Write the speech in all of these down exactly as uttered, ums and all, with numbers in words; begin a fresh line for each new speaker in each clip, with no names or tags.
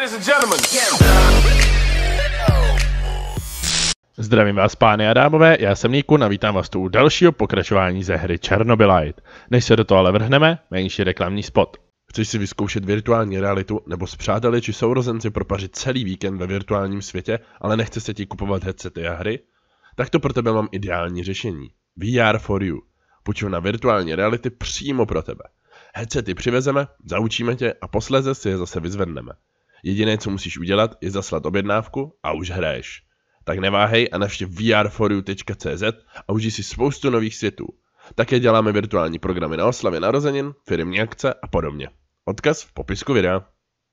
ladies and gentlemen.
Zdravím vás, pány a dámové, já jsem Nikun a vítám vás tu u dalšího pokračování ze hry Chernobylite. Než se do toho ale vrhneme, menší reklamní spot. Chceš si vyzkoušet virtuální realitu nebo s přáteli či sourozenci propařit celý víkend ve virtuálním světě, ale nechce se ti kupovat headsety a hry? Tak to pro tebe mám ideální řešení. V R for you. Půjču na virtuální reality přímo pro tebe. Headsety přivezeme, zaučíme tě a posléze si je zase vyzvedneme. Jediné, co musíš udělat, je zaslat objednávku a už hraješ. Tak neváhej a navštěv v r for you tečka c z a užij si spoustu nových světů. Také děláme virtuální programy na oslavě narozenin, firemní akce a podobně. Odkaz v popisku videa.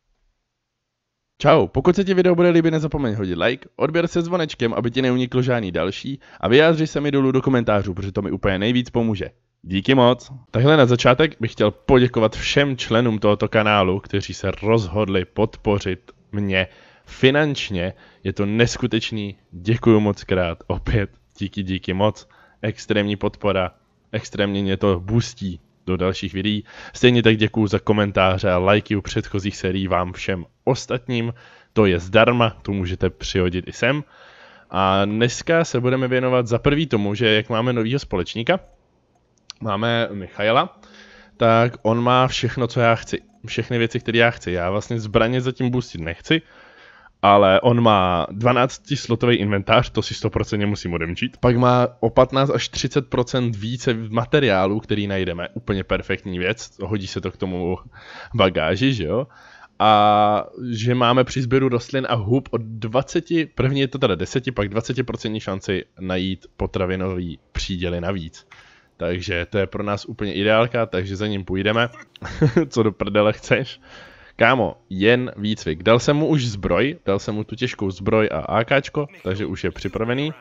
Čau, pokud se ti video bude líbit, nezapomeň hodit like, odběr se zvonečkem, aby ti neuniklo žádný další a vyjádři se mi dolů do komentářů, protože to mi úplně nejvíc pomůže. Díky moc. Takhle na začátek bych chtěl poděkovat všem členům tohoto kanálu, kteří se rozhodli podpořit mě finančně. Je to neskutečný, děkuju moc krát, opět díky, díky moc, extrémní podpora, extrémně mě to boostí do dalších videí. Stejně tak děkuju za komentáře a lajky u předchozích sérií vám všem ostatním, to je zdarma, tu můžete přihodit i sem. A dneska se budeme věnovat za prvý tomu, že jak máme novýho společníka, máme Michaela, tak on má všechno, co já chci. Všechny věci, které já chci. Já vlastně zbraně zatím boostit nechci, ale on má dvanáctislotový inventář, to si sto procent musím odemčít. Pak má o patnáct až třicet procent více materiálů, který najdeme. Úplně perfektní věc, hodí se to k tomu bagáži, že jo? A že máme při sběru rostlin a hub od dvacet, první je to teda deset, pak dvacet procent šanci najít potravinový příděly navíc. Takže to je pro nás úplně ideálka, takže za ním půjdeme. Co do prdele chceš? Kámo, jen výcvik. Dal jsem mu už zbroj, dal jsem mu tu těžkou zbroj a AKčko, takže už je připravený.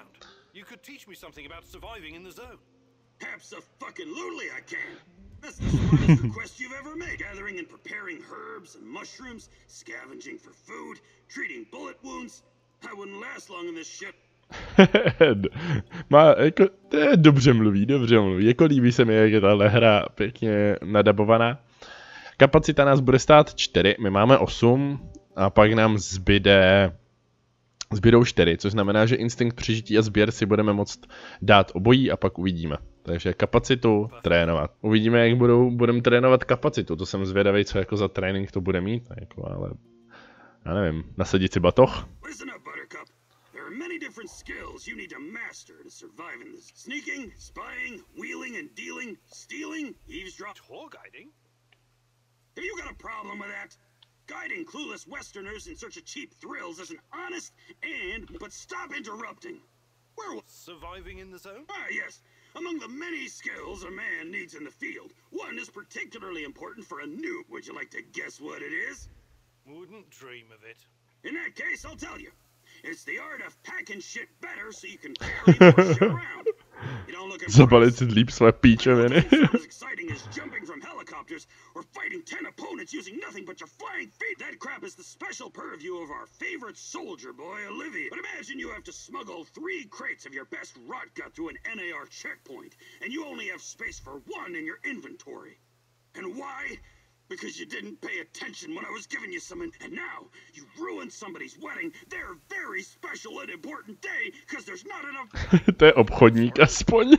Má, jako, to je dobře mluví, dobře mluví. Jako líbí se mi, jak je tahle hra pěkně nadabovaná. Kapacita nás bude stát čtyři, my máme osm a pak nám zbyde, zbydou čtyři, což znamená, že instinkt přežití a sběr si budeme moct dát obojí a pak uvidíme. Takže kapacitu trénovat. Uvidíme, jak budou, budeme trénovat kapacitu, to jsem zvědavý, co jako za trénink to bude mít, jako, ale já nevím, nasadit si batoh. Many different skills you need to master to survive in this. Sneaking, spying, wheeling and dealing, stealing, eavesdrop, tour guiding. Have you got a problem with that? Guiding clueless Westerners in search of cheap thrills is an honest and but stop interrupting. Where was surviving in the zone? Ah, yes. Among the many skills a man needs in the field, one is particularly important for a noob. Would you like to guess what it is? Wouldn't dream of it. In that case, I'll tell you. It's the art of packing shit better so you can carry more shit around. You don't look Zabalit si líp své píčoviny. As exciting as jumping from helicopters or fighting ten opponents using nothing but your flying feet. That crap is the special purview of our favorite soldier boy, Olivia. But imagine you have to smuggle three crates of your best rot gut through an N A R checkpoint, and you only have space for one in your inventory. And why? Because you didn't pay attention when I was giving you some, and now you ruined somebody's wedding, their very special and important day, because there's not enough. To je obchodník aspoň.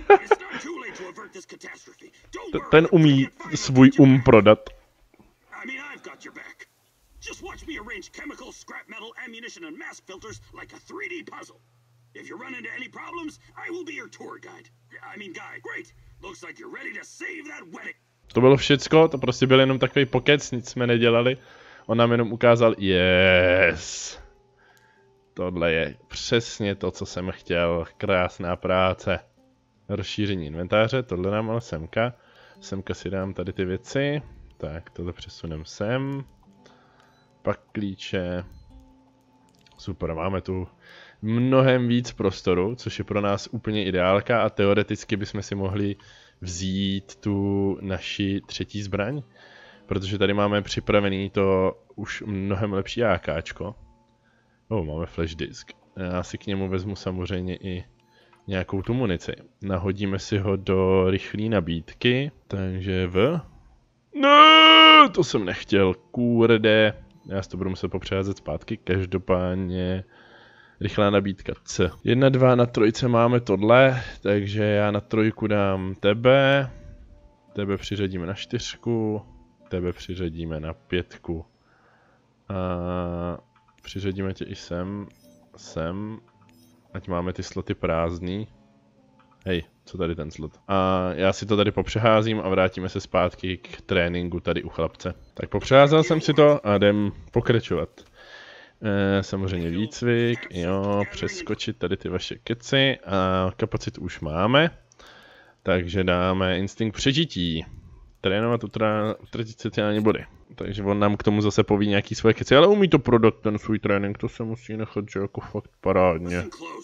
Ten umí svůj um prodat. I mean, I've got your back. Just watch me arrange chemical, scrap metal, ammunition and mask filters like a three D puzzle. If you run into any problems, I will be your tour guide. I mean, guy, great. Looks like you're ready to save that wedding. To bylo všecko, to prostě byl jenom takový pokec, nic jsme nedělali. On nám jenom ukázal, yes. Tohle je přesně to, co jsem chtěl, krásná práce. Rozšíření inventáře, tohle nám ale semka. Semka si dám tady ty věci. Tak, tohle přesunem sem. Pak klíče. Super, máme tu mnohem víc prostoru, což je pro nás úplně ideálka a teoreticky bychom si mohli vzít tu naši třetí zbraň, protože tady máme připravený to už mnohem lepší AKčko. Oh, máme flash disk. Já si k němu vezmu samozřejmě i nějakou tu munici. Nahodíme si ho do rychlé nabídky, takže v... No, to jsem nechtěl, kurde. Já si to budu muset popřeházet zpátky, každopádně rychlá nabídka C. Jedna, dva, na trojce máme tohle, takže já na trojku dám tebe, tebe přiřadíme na čtyřku, tebe přiřadíme na pětku a přiřadíme tě i sem, sem, ať máme ty sloty prázdný. Hej, co tady ten slot? A já si to tady popřeházím a vrátíme se zpátky k tréninku tady u chlapce. Tak popřeházel jsem si to a jdem pokračovat. E, samozřejmě výcvik, jo, přeskočit tady ty vaše keci a kapacitu už máme. Takže dáme instinkt přežití. Trénovat, utratit sociální body. Takže on nám k tomu zase poví nějaký svoje keci, ale umí to prodat ten svůj trénink, to se musí nechat, že jako fakt parádně.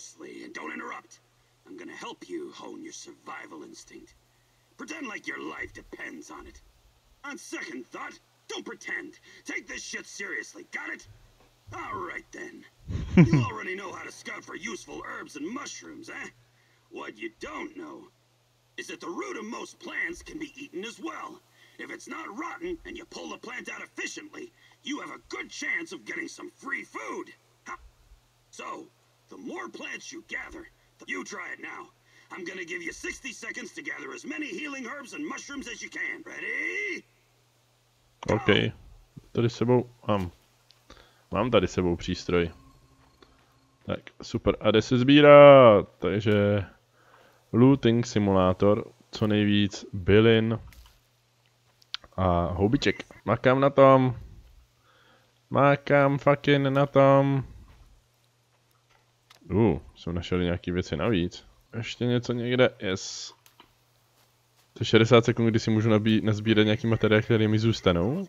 I'm gonna help you hone your survival instinct. Pretend like your life depends on it. On second thought, don't pretend. Take this shit seriously, got it? Alright then. You already know how to scout for useful herbs and mushrooms, eh? What you don't know is that the root of most plants can be eaten as well. If it's not rotten and you pull the plant out efficiently, you have a good chance of getting some free food. Ha. So, the more plants you gather, you try it now. I'm gonna give you sixty seconds to gather as many healing herbs and mushrooms as you can. Ready?
OK. Tady sebou mám. Mám tady sebou přístroj. Tak, super. A jde se sbírat. Takže looting simulátor. Co nejvíc bylin. A houbiček. Makám na tom. Makám fucking na tom. Uh, jsem našel nějaký věci navíc. Ještě něco někde, yes. To je šedesát sekund, kdy si můžu nabí nazbírat nějaký materiál, který mi zůstanou.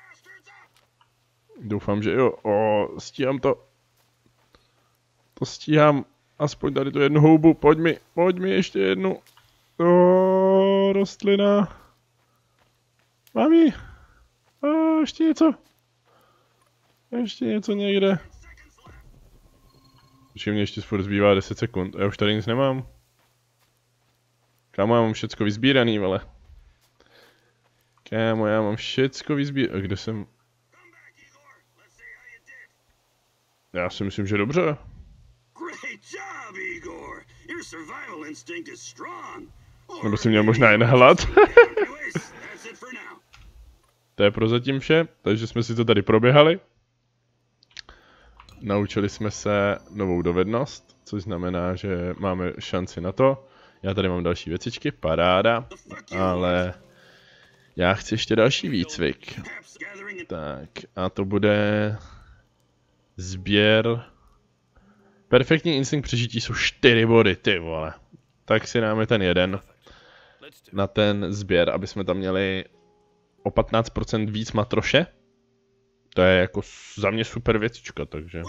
Doufám, že jo. O, stíhám to. To stíhám. Aspoň tady tu jednu houbu. Pojď mi, pojď mi ještě jednu. O, rostlina. Mám ji. O, ještě něco. Ještě něco někde. Protože mě ještě spolu zbývá deset sekund. Já už tady nic nemám. Kámo, já mám všecko vyzbíraný, vole. Kámo, já mám všecko vyzbíraný. Kde jsem? Já si myslím, že dobře. Nebo si měl možná jen hlad. To je prozatím vše, takže jsme si to tady proběhali. Naučili jsme se novou dovednost, což znamená, že máme šanci na to. Já tady mám další věcičky, paráda, ale já chci ještě další výcvik. Tak, a to bude sběr. Perfektní instinkt přežití jsou čtyři body, ty vole. Tak si dáme ten jeden na ten sběr, aby jsme tam měli o patnáct procent víc matroše. To je jako za mě super věcička, takže.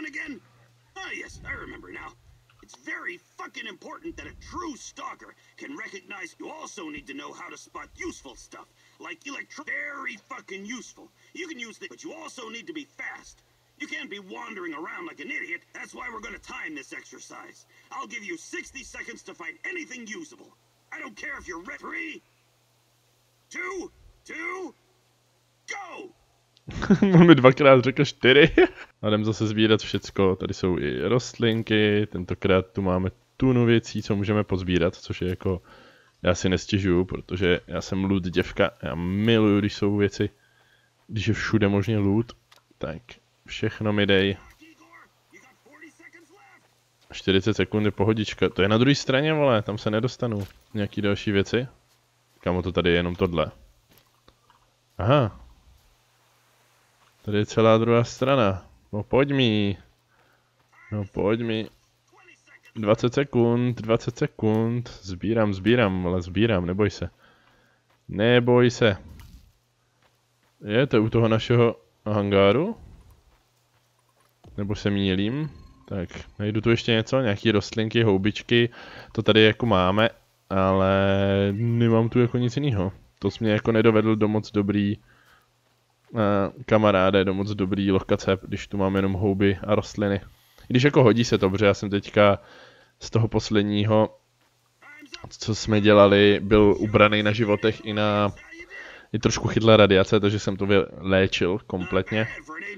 Very fucking important that a true stalker can recognize. You also need to know how to spot useful stuff, like electro. Very fucking useful. You can use it, but you also need to be fast. You can't be wandering around like an idiot. That's why we're gonna time this exercise. I'll give you sixty seconds to find anything usable. I don't care if you're ready. Three, two, two, go! On mi dvakrát řekl čtyři. A jdem zase sbírat všecko. Tady jsou i rostlinky. Tentokrát tu máme tunu věcí, co můžeme pozbírat, což je jako... Já si nestěžuju, protože já jsem loot děvka. Já miluju, když jsou věci. Když je všude možně loot. Tak, všechno mi dej. čtyřicet sekund je pohodička. To je na druhé straně, vole. Tam se nedostanu. Nějaký další věci. Kamo, to tady je jenom tohle. Aha. Tady je celá druhá strana. No pojď mi. No pojď mi. dvacet sekund, dvacet sekund. Sbírám, sbírám, ale sbírám, neboj se. Neboj se. Je to u toho našeho hangáru? Nebo se mýlím? Tak, najdu tu ještě něco, nějaký rostlinky, houbičky. To tady jako máme, ale nemám tu jako nic jiného. To jsi mě jako nedovedl do moc dobrý... Uh, kamaráde, do moc dobrý lokace, když tu mám jenom houby a rostliny. Když jako hodí se to, protože já jsem teďka z toho posledního, co jsme dělali, byl ubraný na životech i na je trošku chytla radiace, takže jsem to vyléčil kompletně.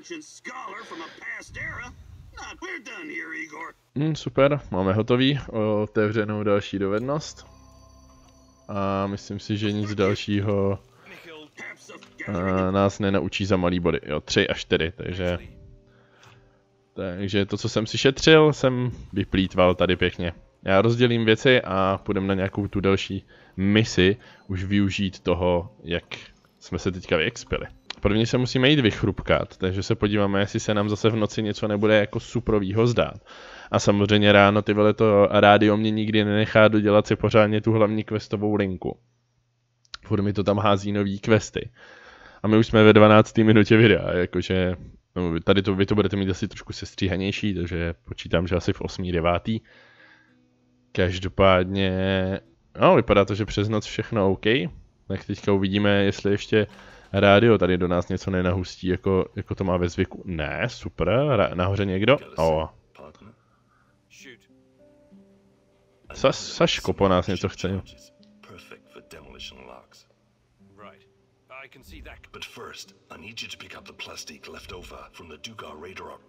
Hmm, super, máme hotový, otevřenou další dovednost. A myslím si, že nic dalšího uh, nás nenaučí za malý body. Jo, tři a čtyři, takže... Takže to, co jsem si šetřil, jsem vyplýtval tady pěkně. Já rozdělím věci a půjdeme na nějakou tu další misi, už využít toho, jak jsme se teďka vyexpili. Prvně se musíme jít vychrupkat, takže se podíváme, jestli se nám zase v noci něco nebude jako suprovýho zdát. A samozřejmě ráno ty vole to rádio mě nikdy nenechá dodělat si pořádně tu hlavní questovou linku. Furt mi to tam hází nový questy. A my už jsme ve dvanácté minutě videa, jakože no, tady to, vy to budete mít asi trošku sestříhanější, takže počítám, že asi v osmý devátý. Každopádně, no vypadá to, že přes noc všechno OK. Tak teďka uvidíme, jestli ještě rádio tady do nás něco nenahustí, jako, jako to má ve zvyku. Ne, super, nahoře někdo? O. Sa, Saško po nás něco chce.
But first, I need you to pick up the plastic left over from the Dugar radar.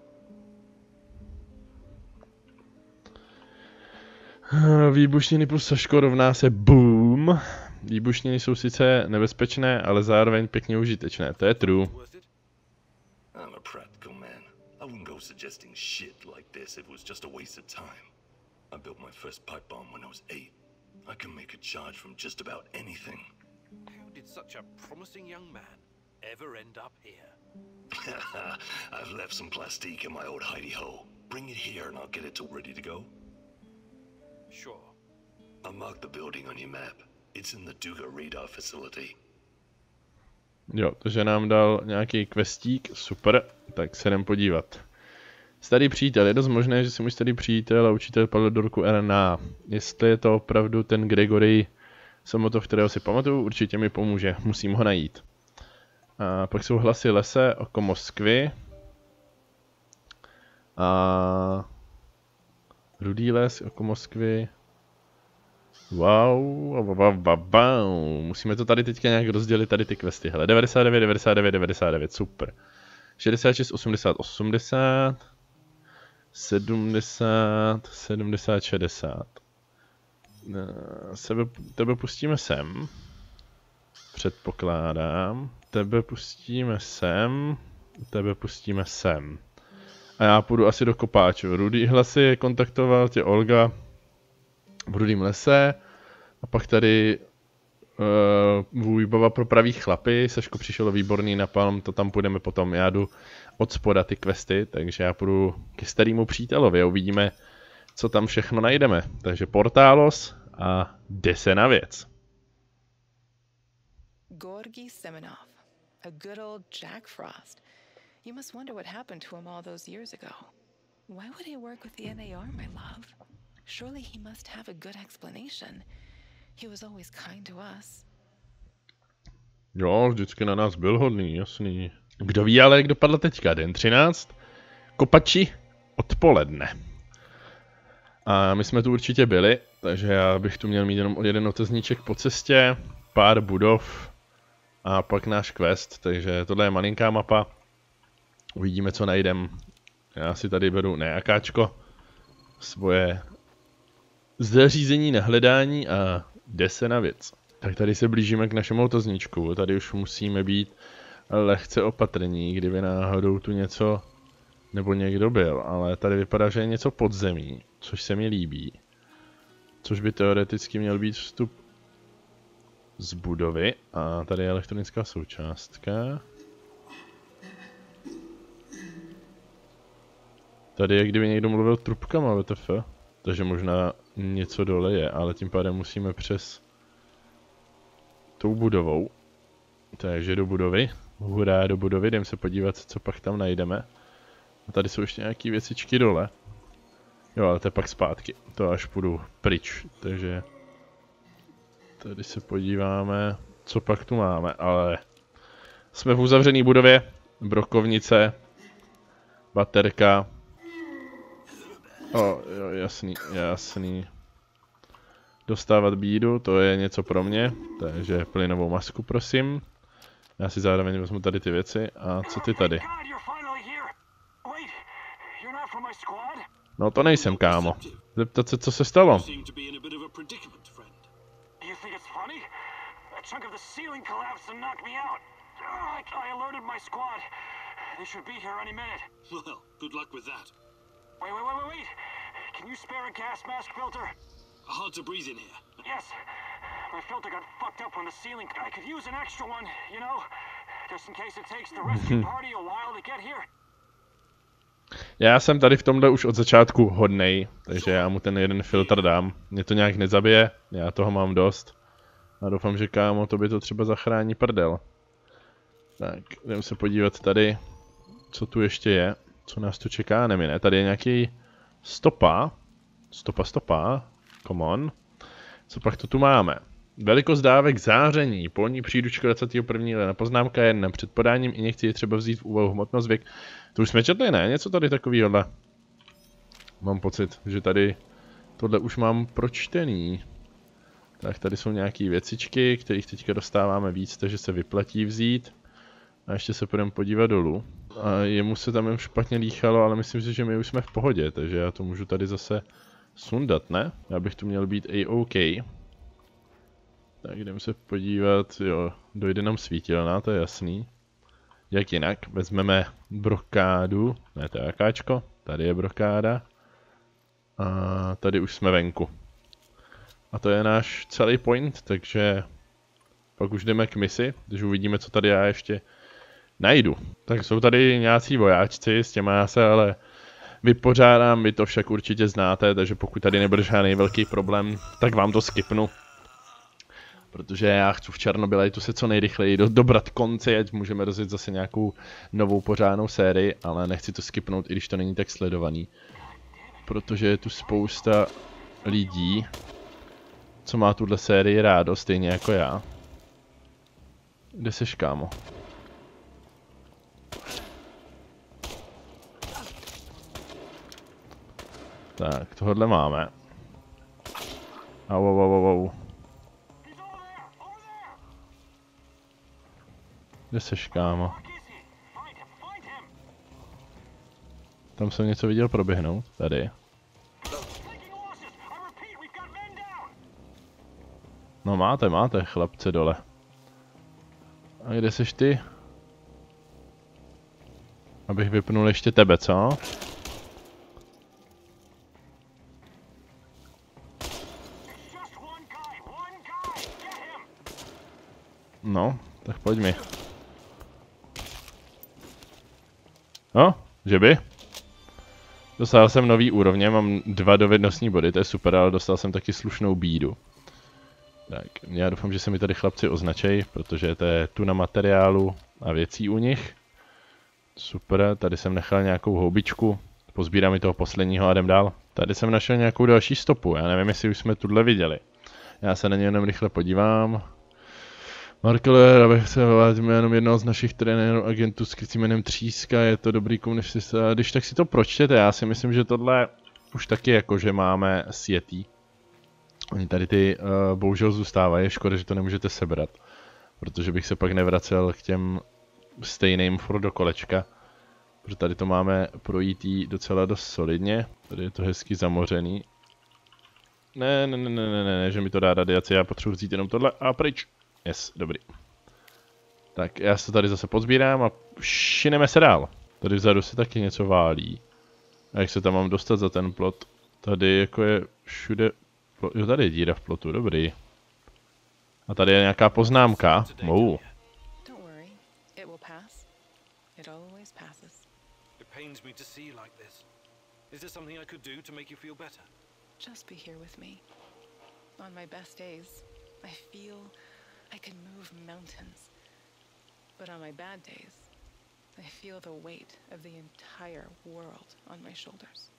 Výbušniny plus Saško rovná se boom. Výbušniny jsou sice nebezpečné, ale zároveň pěkně užitečné. To je true.
I'm a practical man. I wouldn't go suggesting shit like this if it was just a waste of time. I built my first pipe bomb when I was eight. I can make a charge from just about anything.
How did such a promising young man ever end up here?
I've left some plastique in my old hidey-ho. Bring it here and I'll get it all ready to go.
Sure.
I'll mark the building on your map. It's in the Duga radar facility.
Jo, takže nám dal nějaký questík, super, tak se jdem podívat. Starý přítel, je dost možné, že si můj starý přítel a učitel Palidorku R N A. Jestli je to opravdu ten Gregory Samotov, kterého si pamatuju, určitě mi pomůže, musím ho najít. A pak jsou hlasy lese oko Moskvy. A rudý les oko Moskvy. Wow, wow, wow, wow, wow. Musíme to tady teďka nějak rozdělit, tady ty questy. Hele, devadesát devět, devadesát devět, devadesát devět, super. šedesát šest, osmdesát, osmdesát. sedmdesát, sedmdesát, šedesát. Sebe, tebe pustíme sem. Předpokládám. Tebe pustíme sem. Tebe pustíme sem. A já půjdu asi do kopáčů. Rudý hlasy kontaktoval tě Olga v Rudým lese. A pak tady uh, výbava pro pravý chlapy. Saško přišel výborný napalm, to tam půjdeme potom. Já jdu od spoda ty questy, takže já půjdu ke starýmu přítelovi a uvidíme, co tam všechno najdeme. Takže Portálos a jde se na věc.
Gorgy Semenov, a good old Jack Frost. You must wonder what happened to him all those years ago. Why would he work with the N A R, my love? Surely he must have a good explanation. He was always kind to us.
Jo, vždycky na nás byl hodný, jasný. Kdo ví ale, jak dopadl teďka? Den třináct? Kopači odpoledne. A my jsme tu určitě byli, takže já bych tu měl mít jenom jeden otazníček po cestě, pár budov a pak náš quest, takže tohle je malinká mapa. Uvidíme, co najdem. Já si tady beru nejakáčko, svoje zařízení na hledání a jde se na věc. Tak tady se blížíme k našemu otazníčku, tady už musíme být lehce opatrní, kdyby náhodou tu něco nebo někdo byl, ale tady vypadá, že je něco pod zemí, což se mi líbí. Což by teoreticky měl být vstup z budovy a tady je elektronická součástka. Tady je, kdyby někdo mluvil trubkama, W T F. Takže možná něco dole je, ale tím pádem musíme přes tou budovou. Takže do budovy. Hurá, do budovy, jdem se podívat, co pak tam najdeme. A tady jsou ještě nějaký věcičky dole. Jo, ale to je pak zpátky. To až půjdu pryč, takže... Tady se podíváme, co pak tu máme, ale... Jsme v uzavřené budově. Brokovnice. Baterka. O, jo, jasný, jasný. Dostávat bídu, to je něco pro mě. Takže plynovou masku, prosím. Já si zároveň vezmu tady ty věci. A co ty tady? No to nejsem, kámo. Zeptat se, co se stalo.
Wait, wait, wait, wait, wait! Can you spare a gas mask filter? Hard to breathe in here. Yes. My filter got fucked up on the ceiling. I could use an extra one, you know? Just in case it takes the rescue party a while to get here.
Já jsem tady v tomhle už od začátku hodnej, takže já mu ten jeden filtr dám. Mě to nějak nezabije, já toho mám dost. A doufám, že kámo, to by to třeba zachrání prdel. Tak, jdem se podívat tady, co tu ještě je. Co nás tu čeká, nemine. Tady je nějaký stopa. Stopa, stopa. Come on. Co pak to tu máme? Velikost dávek záření. Polní příručka dvacátého prvního ledna. Poznámka jedna. Před podáním injekcí je třeba vzít v úvahu hmotnost, věk. To už jsme četli, ne? Něco tady takovýhle. Mám pocit, že tady tohle už mám pročtený. Tak tady jsou nějaký věcičky, kterých teďka dostáváme víc, takže se vyplatí vzít. A ještě se půjdeme podívat dolů. A jemu se tam jen špatně líchalo, ale myslím si, že my už jsme v pohodě, takže já to můžu tady zase sundat, ne? Já bych tu měl být A-OK. Tak jdeme se podívat, jo, dojde nám svítilna, to je jasný. Jak jinak, vezmeme brokádu, ne to je jakáčko, tady je brokáda. A tady už jsme venku. A to je náš celý point, takže pak už jdeme k misi, takže uvidíme, co tady já ještě najdu. Tak jsou tady nějací vojáčci, s těma já se ale vypořádám, vy to však určitě znáte, takže pokud tady nebude žádný velký problém, tak vám to skipnu. Protože já chci v Černobylejtu se co nejrychleji do, dobrat konci, ať můžeme rozjet zase nějakou novou pořádnou sérii, ale nechci to skipnout, i když to není tak sledovaný. Protože je tu spousta lidí, co má tuhle sérii rádo, stejně jako já. Kde seš, kámo? Tak, tohle máme. Au, au, au, au. Kde seš, kámo? Tam jsem něco viděl proběhnout. Tady. No máte, máte, chlapce dole. A kde seš ty? Abych vypnul ještě tebe, co? No, tak pojď mi. No, že by? Dostal jsem nový úrovně, mám dva dovednostní body, to je super, ale dostal jsem taky slušnou bídu. Tak, já doufám, že se mi tady chlapci označej, protože to je tu na materiálu a věcí u nich. Super, tady jsem nechal nějakou houbičku, pozbírám i toho posledního a jdem dál. Tady jsem našel nějakou další stopu, já nevím, jestli už jsme tuhle viděli. Já se na ně jenom rychle podívám. Markeler, abych se uvádl jménem jednoho z našich trenérů agentů s krycím jménem Tříska, je to dobrý komunista. Když tak si to pročtěte, já si myslím, že tohle už taky jako, že máme sjetý. Oni tady ty uh, bohužel zůstávají, je škoda, že to nemůžete sebrat. Protože bych se pak nevracel k těm stejným furt do kolečka. Protože tady to máme projít docela dost solidně. Tady je to hezky zamořený. Ne, ne, ne, ne, ne, ne, že mi to dá radiaci, já potřebuji vzít jenom tohle a pryč. Yes, dobrý. Tak já se tady zase pozbírám a šineme se dál. Tady vzadu se taky něco válí. A jak se tam mám dostat za ten plot? Tady jako je všude... Jo, tady je díra v plotu, dobrý. A tady je nějaká poznámka. Wow.
I can move mountains, but on my bad days, I feel the weight of the entire world on my shoulders.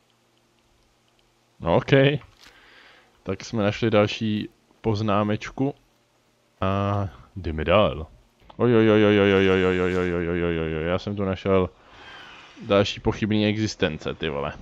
OK. Tak jsme našli další poznámečku. A jdeme dál. Oj, oj, oj, oj, oj, oj, oj, oj, oj, oj, oj, oj, oj, oj, já jsem tu našel další pochybný existence, ty vole.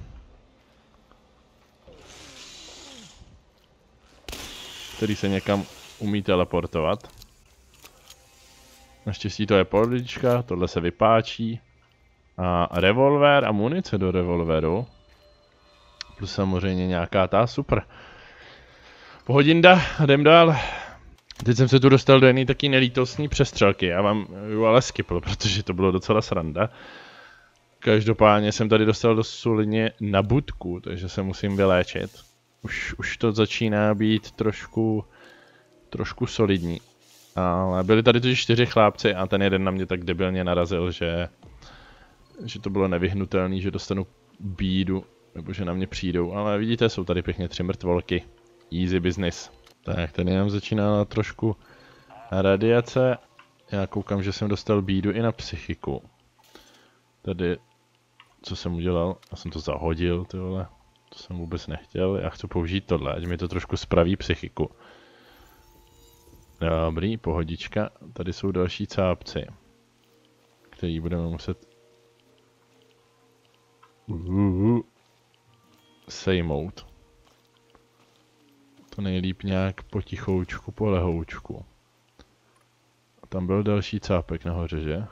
Který se někam umí teleportovat. Naštěstí to je pohodička, tohle se vypáčí. A revolver a munice do revolveru. Plus samozřejmě nějaká ta super. Pohodinda, jdem dál. Teď jsem se tu dostal do jedné taky nelítostní přestřelky. Já vám ju ale skipl, protože to bylo docela sranda. Každopádně jsem tady dostal dost solidně na budku, takže se musím vyléčit. Už, už to začíná být trošku, trošku solidní. Ale byli tady totiž čtyři chlápci a ten jeden na mě tak debilně narazil, že, že to bylo nevyhnutelné, že dostanu bídu, nebo že na mě přijdou. Ale vidíte, jsou tady pěkně tři mrtvolky. Easy business. Tak, tady nám začíná trošku radiace. Já koukám, že jsem dostal bídu i na psychiku. Tady, co jsem udělal? Já jsem to zahodil, ty vole. To jsem vůbec nechtěl. Já chci použít tohle, ať mi to trošku spraví psychiku. Dobrý, pohodička. Tady jsou další cápci, který budeme muset uhuhu. sejmout. To nejlíp nějak potichoučku, polehoučku. A tam byl další cápek nahoře, že?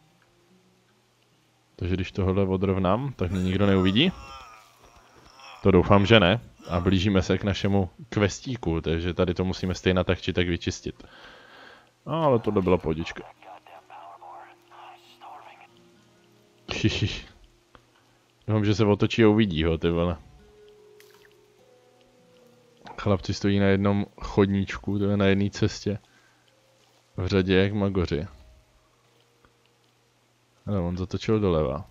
Takže když tohle odrovnám, tak mě nikdo neuvidí. To doufám, že ne. A blížíme se k našemu questíku, takže tady to musíme stejně tak či tak vyčistit. No, ale tohle byla pohodička. Doufám, že se otočí a uvidí ho, ty vole. Chlapci stojí na jednom chodníčku, to je na jedné cestě. V řadě jak magoři. Ale on zatočil doleva.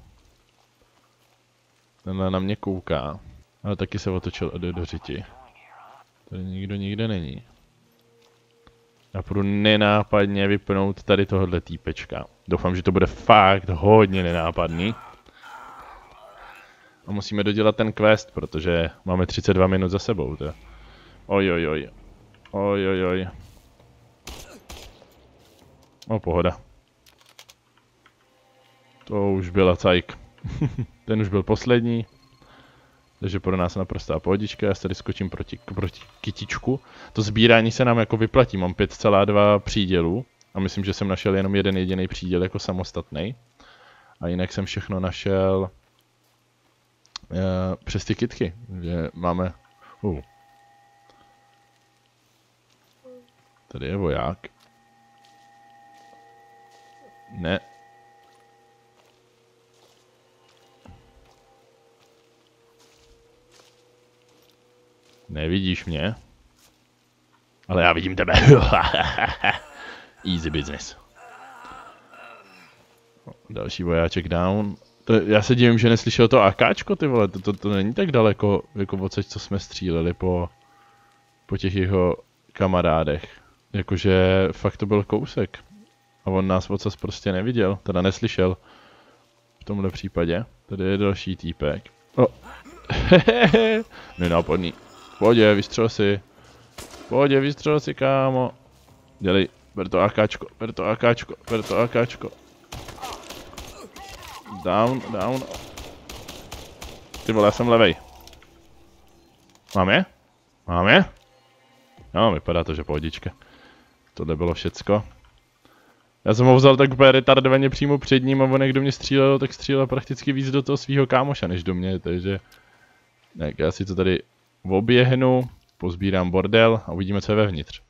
Tenhle na mě kouká. Ale taky se otočil a jde do řiti. Tady nikdo nikde není. Já půjdu nenápadně vypnout tady tohohle týpečka. Doufám, že to bude fakt hodně nenápadný. A musíme dodělat ten quest, protože máme třicet dva minut za sebou. To. Oj, oj, oj. Oj, oj, oj. No, pohoda. To už byla cajk. Ten už byl poslední. Takže pro nás naprostá pohodička, já se tady skočím proti, proti kytičku. To sbírání se nám jako vyplatí, mám pět celá dva přídělů. A myslím, že jsem našel jenom jeden jediný příděl jako samostatný. A jinak jsem všechno našel uh, přes ty kytky, že máme... Uh. Tady je voják. Ne. Nevidíš mě? Ale já vidím tebe. Easy business. Další vojáček down. To, já se divím, že neslyšel to AKčko, ty vole. To, to, to není tak daleko, jako odsaď, co jsme stříleli po, po těch jeho kamarádech. Jakože fakt to byl kousek. A on nás odsaď prostě neviděl, teda neslyšel. V tomhle případě. Tady je další týpek. Oh. Nenápadný. Pohodě, vystřel si. Pohodě, vystřel si, kámo. Dělej, ber to AKčko, ber to AKčko, ber to AKčko. Down, down. Ty vole, já jsem levej. Mám je? Mám je? No, vypadá to, že pohodička. Tohle bylo všecko. Já jsem ho vzal tak úplně retardovaně přímo před ním a on jak do mě střílel, tak střílel prakticky víc do toho svého kámoša než do mě, takže... Tak já si to tady oběhnu, pozbírám bordel a uvidíme, co je vevnitř.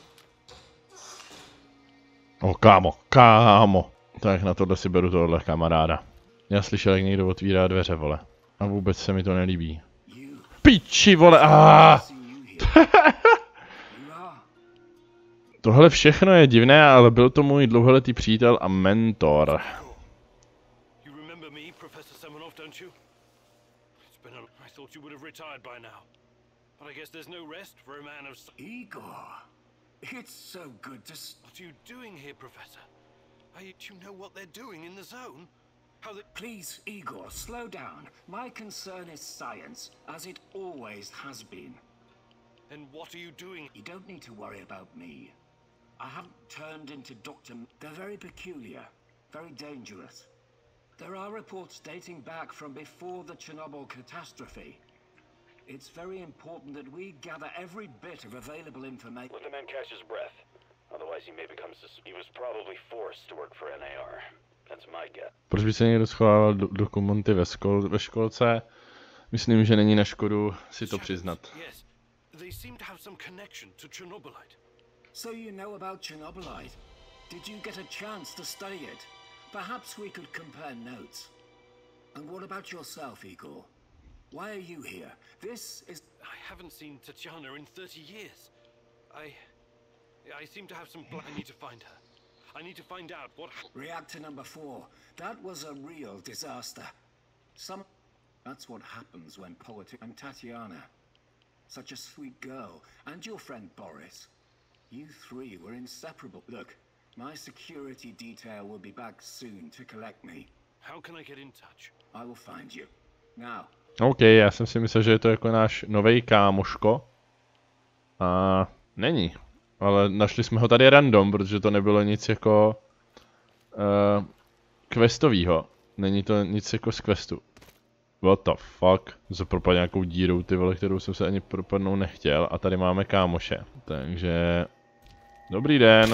O, kámo, kámo. Tak na tohle si beru tohle kamaráda. Já slyšel, jak někdo otvírá dveře, vole. A vůbec se mi to nelíbí. Piči, vole, aaa! Tohle všechno je divné, ale byl to můj dlouholetý přítel a mentor.
Igor, it's so good to s-
What are you doing here, Professor? Are you, do you know what they're doing in the zone? How they...
Please, Igor, slow down. My concern is science, as it always has been.
And what are you doing?
You don't need to worry about me. I haven't turned into Doctor M- They're very peculiar, very dangerous. There are reports dating back from before the Chernobyl catastrophe. It's very important that we gather every bit of available information.
Let the man catch his breath.
Otherwise he may become sus- he was probably forced to work for N A R. That's my guess.
Proč by se někdo schovával do dokumenty ve, škol, ve školce? Myslím, že není na škodu si to přiznat.
Yes. They seem to have some connection to Chernobylite.
So you know about Chernobylite? Did you get a chance to study it? Perhaps we could compare notes. And what about yourself, Igor? Why are you here? This is...
I haven't seen Tatiana in thirty years. I... I seem to have some... Bl- I need to find her. I need to find out what...
Reactor number four. That was a real disaster. Some... That's what happens when politics... And Tatiana. Such a sweet girl. And your friend Boris. You three were inseparable. Look, my security detail will be back soon to collect me.
How can I get in touch?
I will find you. Now.
OK, já jsem si myslel, že je to jako náš novej kámoško. A není. Ale našli jsme ho tady random, protože to nebylo nic jako... Uh, questovýho. Není to nic jako z questu. What the fuck? Se propadl nějakou dírou, ty vole, kterou jsem se ani propadnout nechtěl. A tady máme kámoše. Takže... Dobrý den.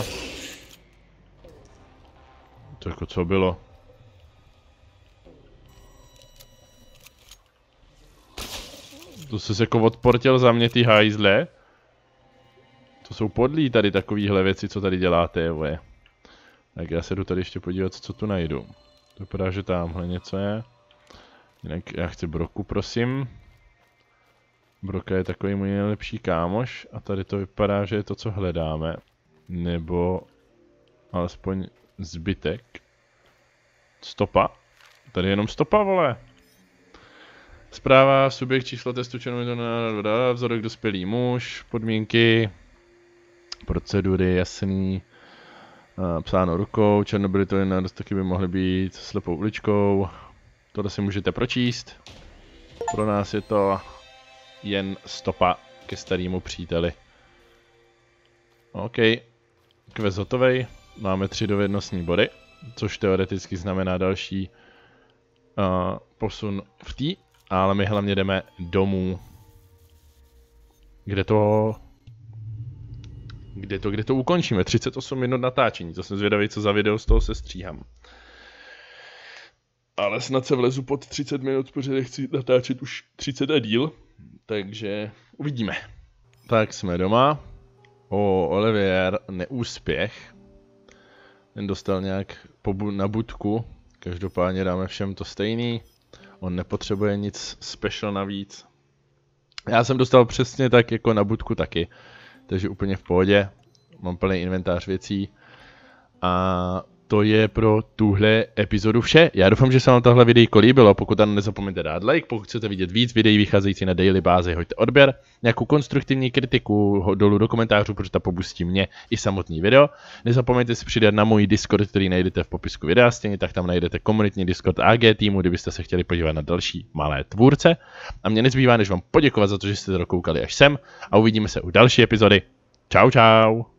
To jako co bylo? To jsi jako odportěl za mě, ty hajzle. To jsou podlí tady takovýhle věci, co tady děláte, voje. Tak já se jdu tady ještě podívat, co tu najdu. To vypadá, že tamhle něco je. Jinak já chci Broku, prosím. Broka je takový můj nejlepší kámoš. A tady to vypadá, že je to, co hledáme. Nebo alespoň zbytek. Stopa. Tady je jenom stopa, vole. Zpráva, subjekt, číslo testu, červený, vzorek dospělý muž, podmínky, procedury, jasný, psáno rukou, Černobyly to jen taky by mohly být slepou uličkou. Tohle si můžete pročíst. Pro nás je to jen stopa ke starému příteli. OK, quest hotovej, máme tři dovednostní body, což teoreticky znamená další uh, posun v té. Ale my hlavně jdeme domů. Kde to... Kde to, kde to ukončíme? třicet osm minut natáčení. To jsem zvědavý, co za video z toho se stříhám. Ale snad se vlezu pod třicet minut, protože chci natáčet už třicet a díl. Takže uvidíme. Tak jsme doma. O, Olivier, neúspěch. Ten dostal nějak na budku. Každopádně dáme všem to stejný. On nepotřebuje nic special navíc. Já jsem dostal přesně tak jako na budku taky. Takže úplně v pohodě. Mám plný inventář věcí. A to je pro tuhle epizodu vše. Já doufám, že se vám tohle videjko líbilo. Pokud tam nezapomeňte dát like, pokud chcete vidět víc videí vycházející na daily bázi, hoďte odběr. Nějakou konstruktivní kritiku dolů do komentářů, protože ta pobustí mě i samotný video. Nezapomeňte si přidat na můj Discord, který najdete v popisku videa. Stejně tak tam najdete komunitní Discord A G týmu, kdybyste se chtěli podívat na další malé tvůrce. A mě nezbývá, než vám poděkovat za to, že jste to dokoukali až sem. A uvidíme se u další epizody. Čau, čau.